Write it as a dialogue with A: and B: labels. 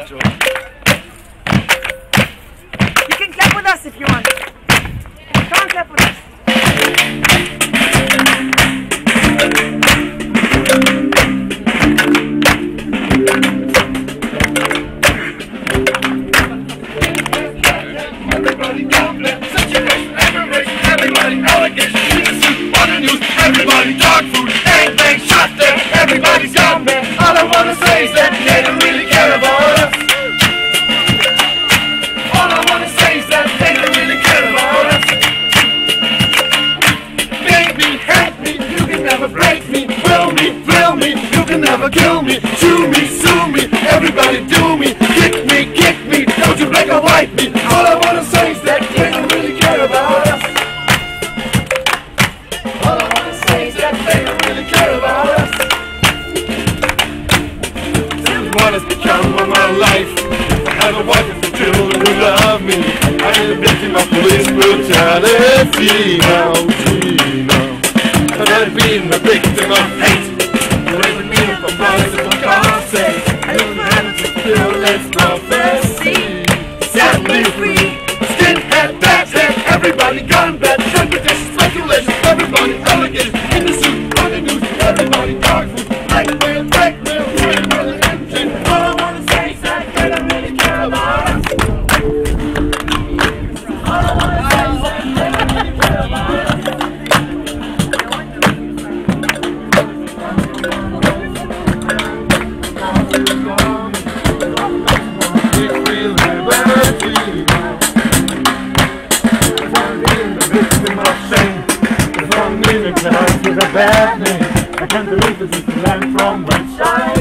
A: George.
B: You can clap with us if you want. Come on, clap with us.
C: Everybody compliment, situation, admiration, everybody allegation, on the news, everybody dog food, bang bang, shots there, everybody's gone, man. All I wanna say is that they don't really care about us. All I wanna say is that they don't really care about us. Make me, hate me, you can never break me, will me, thrill me, you can never kill me, chew me, sue me, everybody do me, kick me, don't you black or white me. All I wanna say is that they don't really care about us. All I wanna say is that they don't really care about us. This is what has become of my life. I have a wife and children who love me. I am a victim of police brutality. Now, gee, now. And I've been a victim of hate. Whatever it means for boys and for God's sake. I don't have to feel this prophecy. Set me free. Skinhead, bad head, everybody gone bad. Competition, speculation, everybody alligators. In the suit, on the news, everybody dog food. Blackmail, ruin the engine. All I wanna say is that they don't really care about us. All I wanna say is that they don't really care about us. With a bad name, I can't believe this is the land from which I